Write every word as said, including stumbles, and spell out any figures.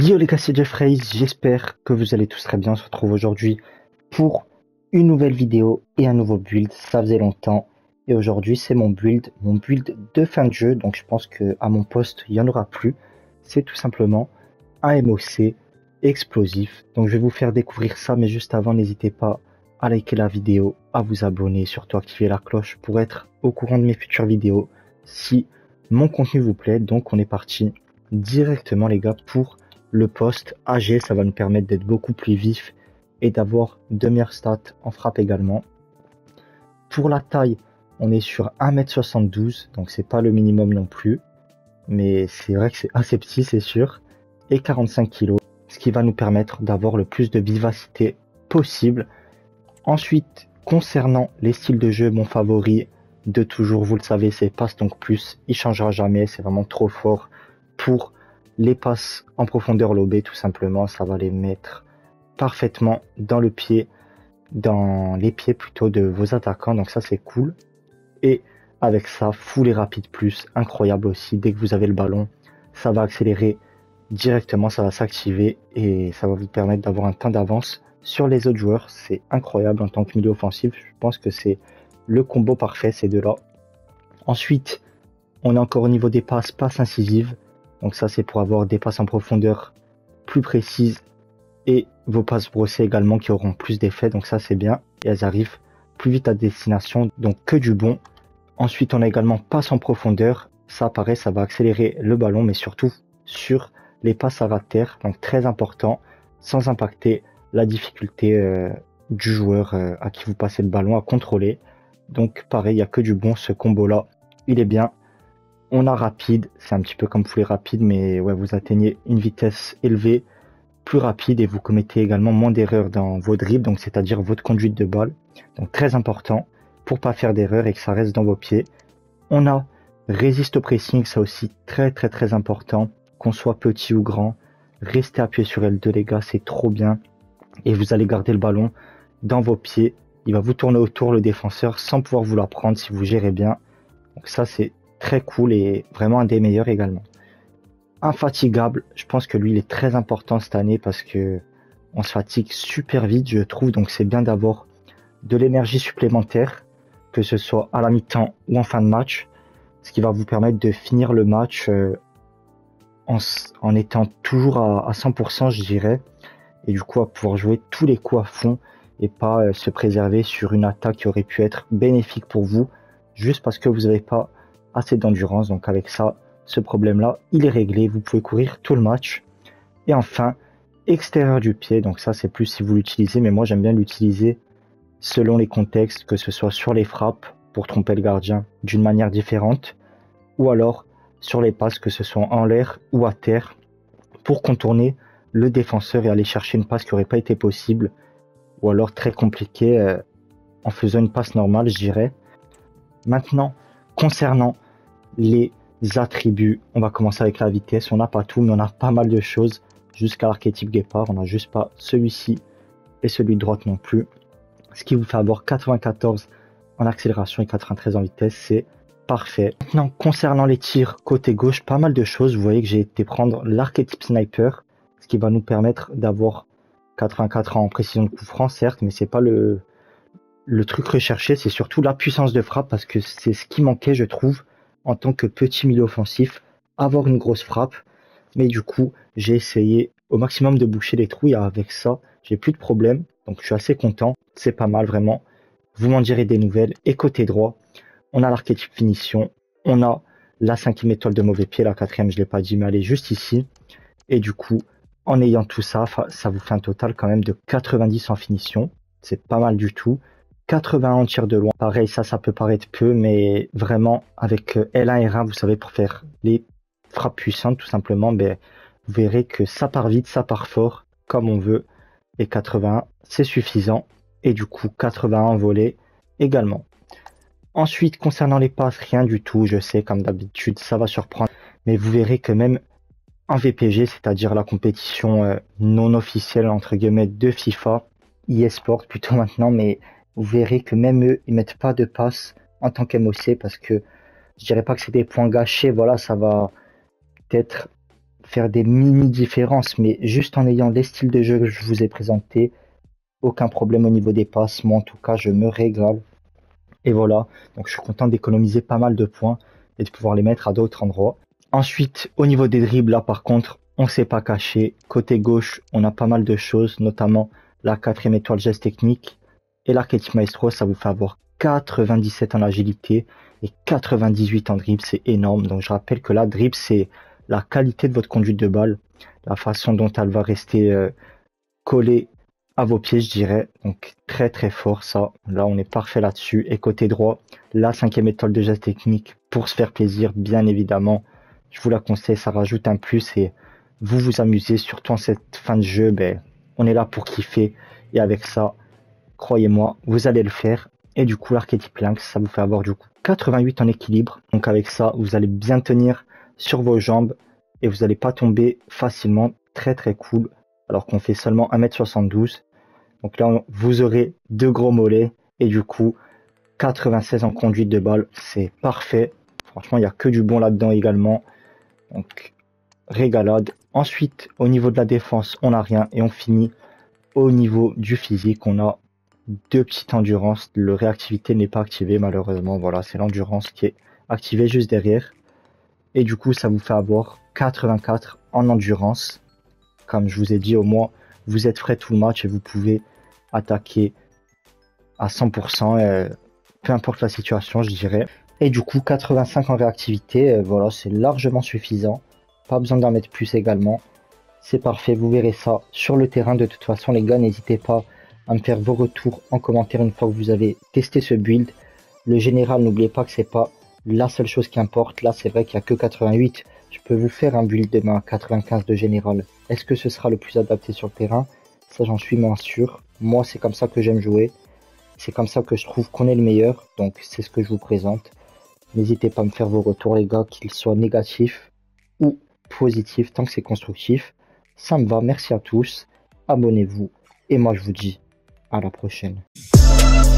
Yo les gars, c'est Jeffrey, j'espère que vous allez tous très bien. On se retrouve aujourd'hui pour une nouvelle vidéo et un nouveau build. Ça faisait longtemps et aujourd'hui c'est mon build, mon build de fin de jeu. Donc je pense que à mon poste il n'y en aura plus. C'est tout simplement un M O C explosif. Donc je vais vous faire découvrir ça, mais juste avant n'hésitez pas à liker la vidéo, à vous abonner, surtout activer la cloche pour être au courant de mes futures vidéos si mon contenu vous plaît. Donc on est parti directement les gars pour le poste A G. Ça va nous permettre d'être beaucoup plus vif et d'avoir de meilleures stats en frappe également. Pour la taille, on est sur un mètre soixante-douze, donc c'est pas le minimum non plus, mais c'est vrai que c'est assez petit, c'est sûr, et quarante-cinq kilos, ce qui va nous permettre d'avoir le plus de vivacité possible. Ensuite, concernant les styles de jeu, mon favori de toujours, vous le savez, c'est passe donc plus, il changera jamais, c'est vraiment trop fort pour les passes en profondeur lobées, tout simplement. Ça va les mettre parfaitement dans le pied, dans les pieds plutôt de vos attaquants, donc ça c'est cool. Et avec ça, full et rapide plus, incroyable aussi. Dès que vous avez le ballon, ça va accélérer directement, ça va s'activer et ça va vous permettre d'avoir un temps d'avance sur les autres joueurs. C'est incroyable en tant que milieu offensif. Je pense que c'est le combo parfait, ces deux-là. Ensuite, on est encore au niveau des passes, passes incisives. Donc ça c'est pour avoir des passes en profondeur plus précises et vos passes brossées également qui auront plus d'effet. Donc ça c'est bien et elles arrivent plus vite à destination, donc que du bon. Ensuite on a également passes en profondeur. Ça pareil, ça va accélérer le ballon, mais surtout sur les passes à ras de terre, donc très important, sans impacter la difficulté euh, du joueur euh, à qui vous passez le ballon à contrôler. Donc pareil, il n'y a que du bon, ce combo là il est bien. On a rapide, c'est un petit peu comme fouler rapide, mais ouais, vous atteignez une vitesse élevée, plus rapide, et vous commettez également moins d'erreurs dans vos dribbles, donc c'est-à-dire votre conduite de balle. Donc très important pour pas faire d'erreurs et que ça reste dans vos pieds. On a résiste au pressing, ça aussi très très très important, qu'on soit petit ou grand. Restez appuyé sur L deux les gars, c'est trop bien. Et vous allez garder le ballon dans vos pieds. Il va vous tourner autour le défenseur sans pouvoir vous la prendre si vous gérez bien. Donc ça c'est très cool et vraiment un des meilleurs également. Infatigable, je pense que lui il est très important cette année parce que on se fatigue super vite je trouve, donc c'est bien d'avoir de l'énergie supplémentaire, que ce soit à la mi-temps ou en fin de match, ce qui va vous permettre de finir le match euh, en, en étant toujours à, à cent pour cent je dirais, et du coup à pouvoir jouer tous les coups à fond et pas euh, se préserver sur une attaque qui aurait pu être bénéfique pour vous juste parce que vous n'avez pas assez d'endurance. Donc avec ça, ce problème là il est réglé, vous pouvez courir tout le match. Et enfin, extérieur du pied, donc ça c'est plus si vous l'utilisez, mais moi j'aime bien l'utiliser selon les contextes, que ce soit sur les frappes pour tromper le gardien d'une manière différente, ou alors sur les passes, que ce soit en l'air ou à terre, pour contourner le défenseur et aller chercher une passe qui n'aurait pas été possible, ou alors très compliqué euh, en faisant une passe normale je dirais. Maintenant, concernant les attributs, on va commencer avec la vitesse. On n'a pas tout, mais on a pas mal de choses jusqu'à l'archétype guépard. On n'a juste pas celui-ci et celui de droite non plus, ce qui vous fait avoir quatre-vingt-quatorze en accélération et quatre-vingt-treize en vitesse. C'est parfait. Maintenant, concernant les tirs côté gauche, pas mal de choses. Vous voyez que j'ai été prendre l'archétype sniper, ce qui va nous permettre d'avoir quatre-vingt-quatre en précision de coup franc, certes, mais c'est pas le le truc recherché. C'est surtout la puissance de frappe, parce que c'est ce qui manquait je trouve en tant que petit milieu offensif, avoir une grosse frappe. Mais du coup j'ai essayé au maximum de boucher les trous et avec ça j'ai plus de problème, donc je suis assez content. C'est pas mal vraiment, vous m'en direz des nouvelles. Et côté droit, on a l'archétype finition, on a la cinquième étoile de mauvais pied, la quatrième je l'ai pas dit mais elle est juste ici. Et du coup en ayant tout ça, ça vous fait un total quand même de quatre-vingt-dix en finition, c'est pas mal du tout. quatre-vingts en tir de loin, pareil, ça ça peut paraître peu, mais vraiment avec L un R un, vous savez, pour faire les frappes puissantes tout simplement, ben, vous verrez que ça part vite, ça part fort comme on veut, et quatre-vingts c'est suffisant. Et du coup quatre-vingt-un en volée également. Ensuite concernant les passes, rien du tout, je sais comme d'habitude ça va surprendre, mais vous verrez que même en V P G, c'est-à-dire la compétition euh, non officielle entre guillemets de FIFA, eSport plutôt maintenant, mais vous verrez que même eux, ils mettent pas de passe en tant qu'M O C, parce que je dirais pas que c'est des points gâchés, voilà, ça va peut-être faire des mini différences, mais juste en ayant les styles de jeu que je vous ai présentés, aucun problème au niveau des passes. Moi en tout cas je me régale. Et voilà, donc je suis content d'économiser pas mal de points et de pouvoir les mettre à d'autres endroits. Ensuite, au niveau des dribbles, là par contre, on s'est pas caché. Côté gauche, on a pas mal de choses, notamment la quatrième étoile geste technique et l'archétype maestro. Ça vous fait avoir quatre-vingt-dix-sept en agilité et quatre-vingt-dix-huit en dribble, c'est énorme. Donc je rappelle que la dribble, c'est la qualité de votre conduite de balle, la façon dont elle va rester euh, collée à vos pieds, je dirais. Donc très très fort ça. Là on est parfait là-dessus. Et côté droit, la cinquième étoile de geste technique pour se faire plaisir, bien évidemment. Je vous la conseille, ça rajoute un plus et vous vous amusez, surtout en cette fin de jeu. Ben, on est là pour kiffer et avec ça, croyez-moi, vous allez le faire. Et du coup, l'archétype lynx, ça vous fait avoir du coup quatre-vingt-huit en équilibre. Donc avec ça, vous allez bien tenir sur vos jambes et vous n'allez pas tomber facilement. Très très cool. Alors qu'on fait seulement un mètre soixante-douze. Donc là, vous aurez deux gros mollets et du coup, quatre-vingt-seize en conduite de balle, c'est parfait. Franchement, il n'y a que du bon là-dedans également. Donc, régalade. Ensuite, au niveau de la défense, on n'a rien et on finit au niveau du physique. On a deux petites endurances. Le réactivité n'est pas activé malheureusement. Voilà, c'est l'endurance qui est activée juste derrière. Et du coup, ça vous fait avoir quatre-vingt-quatre en endurance. Comme je vous ai dit, au moins, vous êtes frais tout le match et vous pouvez attaquer à cent pour cent, euh, peu importe la situation, je dirais. Et du coup, quatre-vingt-cinq en réactivité, euh, voilà, c'est largement suffisant. Pas besoin d'en mettre plus également. C'est parfait, vous verrez ça sur le terrain. De toute façon, les gars, n'hésitez pas à me faire vos retours en commentaire une fois que vous avez testé ce build. Le général, n'oubliez pas que c'est pas la seule chose qui importe. Là, c'est vrai qu'il n'y a que quatre-vingt-huit. Je peux vous faire un build demain à quatre-vingt-quinze de général. Est-ce que ce sera le plus adapté sur le terrain? Ça, j'en suis moins sûr. Moi, c'est comme ça que j'aime jouer. C'est comme ça que je trouve qu'on est le meilleur. Donc, c'est ce que je vous présente. N'hésitez pas à me faire vos retours, les gars, qu'ils soient négatifs ou positifs, tant que c'est constructif. Ça me va. Merci à tous. Abonnez-vous. Et moi, je vous dis à la prochaine.